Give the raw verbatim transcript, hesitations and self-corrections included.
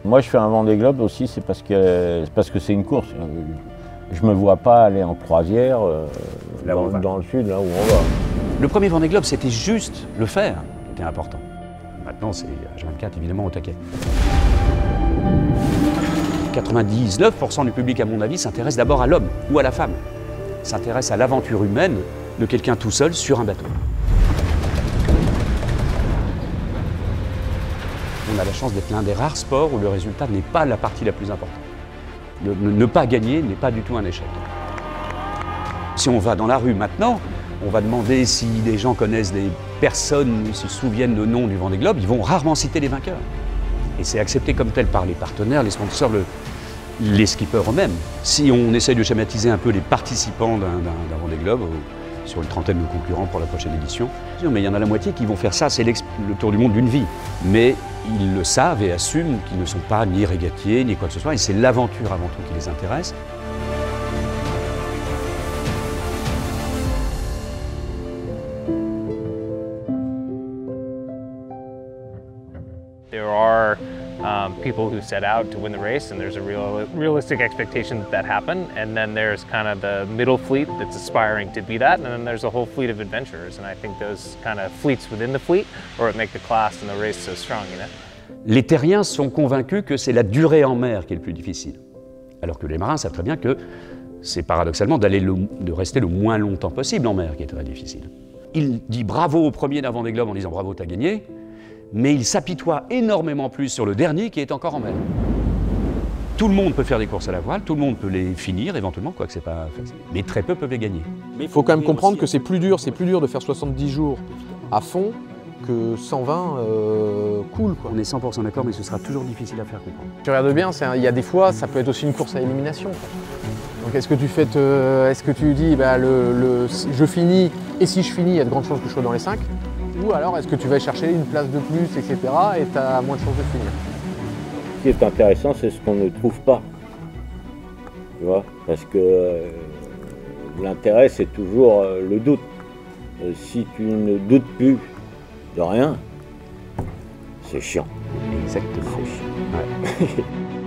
Moi, je fais un Vendée Globe aussi, c'est parce que parce que c'est une course. Je me vois pas aller en croisière euh, dans, dans le sud, là où on va. Le premier Vendée Globe, c'était juste le faire qui était important. Maintenant, c'est H vingt-quatre, évidemment, au taquet. quatre-vingt-dix-neuf pour cent du public, à mon avis, s'intéresse d'abord à l'homme ou à la femme. S'intéresse à l'aventure humaine de quelqu'un tout seul sur un bateau. On a la chance d'être l'un des rares sports où le résultat n'est pas la partie la plus importante. Ne, ne pas gagner n'est pas du tout un échec. Si on va dans la rue maintenant, on va demander si les gens connaissent des personnes, se souviennent le nom du Vendée Globe, ils vont rarement citer les vainqueurs. Et c'est accepté comme tel par les partenaires, les sponsors, le, les skippers eux-mêmes. Si on essaye de schématiser un peu les participants d'un Vendée Globe, sur une trentaine de concurrents pour la prochaine édition, mais il y en a la moitié qui vont faire ça, c'est le tour du monde d'une vie. Mais ils le savent et assument qu'ils ne sont pas ni régatiers, ni quoi que ce soit, et c'est l'aventure avant tout qui les intéresse. There are um, people who set out to win the race, and there's a real, realistic expectation that that happen. And then there's kind of the middle fleet that's aspiring to be that, and then there's a whole fleet of adventurers. And I think those kind of fleets within the fleet are what make the class and the race so strong, you know? Les terriens sont convaincus que c'est la durée en mer qui est le plus difficile, alors que les marins savent très bien que c'est paradoxalement d'aller de rester le moins longtemps possible en mer qui est très difficile. Il dit bravo au premier d'un Vendée Globe en disant bravo, t'as gagné. Mais il s'apitoie énormément plus sur le dernier qui est encore en mer. Tout le monde peut faire des courses à la voile, tout le monde peut les finir éventuellement, quoique c'est pas facile, mais très peu peuvent les gagner. Il faut quand même comprendre que c'est plus dur, c'est plus dur de faire soixante-dix jours à fond que cent vingt euh, cool, quoi. On est cent pour cent d'accord, mais ce sera toujours difficile à faire comprendre. Tu regardes bien, il y a des fois, ça peut être aussi une course à élimination. Donc est-ce que tu fais, est-ce que tu dis, bah, le, le, je finis, et si je finis, il y a de grandes chances que je sois dans les cinq? Ou alors est-ce que tu vas chercher une place de plus, et cetera, et tu as moins de chances de finir? Ce qui est intéressant, c'est ce qu'on ne trouve pas. Tu vois, parce que euh, l'intérêt, c'est toujours euh, le doute. Euh, si tu ne doutes plus de rien, c'est chiant. Exactement. C'est chiant. Ouais.